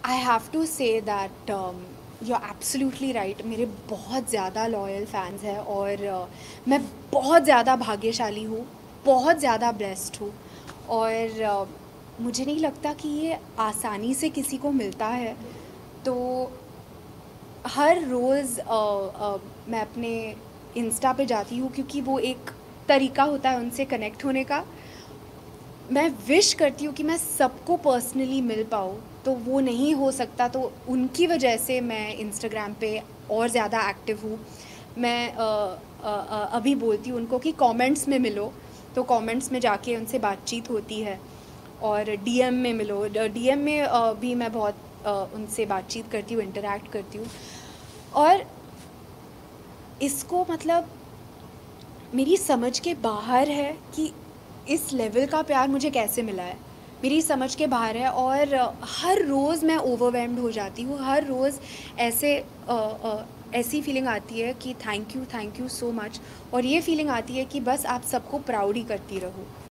I have to say that you are absolutely right. मेरे बहुत ज़्यादा लॉयल फैंस हैं और मैं बहुत ज़्यादा भाग्यशाली हूँ, बहुत ज़्यादा ब्लेस्ड हूँ। और मुझे नहीं लगता कि ये आसानी से किसी को मिलता है। तो हर रोज़ मैं अपने इंस्टा पे जाती हूँ क्योंकि वो एक तरीका होता है उनसे कनेक्ट होने का। मैं विश करती हूँ कि मैं सबको पर्सनली मिल पाऊँ, तो वो नहीं हो सकता, तो उनकी वजह से मैं इंस्टाग्राम पे और ज़्यादा एक्टिव हूँ। मैं अभी बोलती हूँ उनको कि कमेंट्स में मिलो, तो कमेंट्स में जाके उनसे बातचीत होती है। और डीएम में मिलो, डीएम में भी मैं बहुत उनसे बातचीत करती हूँ, इंटरैक्ट करती हूँ। और इसको मतलब मेरी समझ के बाहर है कि इस लेवल का प्यार मुझे कैसे मिला है। मेरी समझ के बाहर है और हर रोज़ मैं ओवरवेल्म्ड हो जाती हूँ। हर रोज़ ऐसे ऐसी फीलिंग आती है कि थैंक यू सो मच। और ये फीलिंग आती है कि बस आप सबको प्राउड ही करती रहो।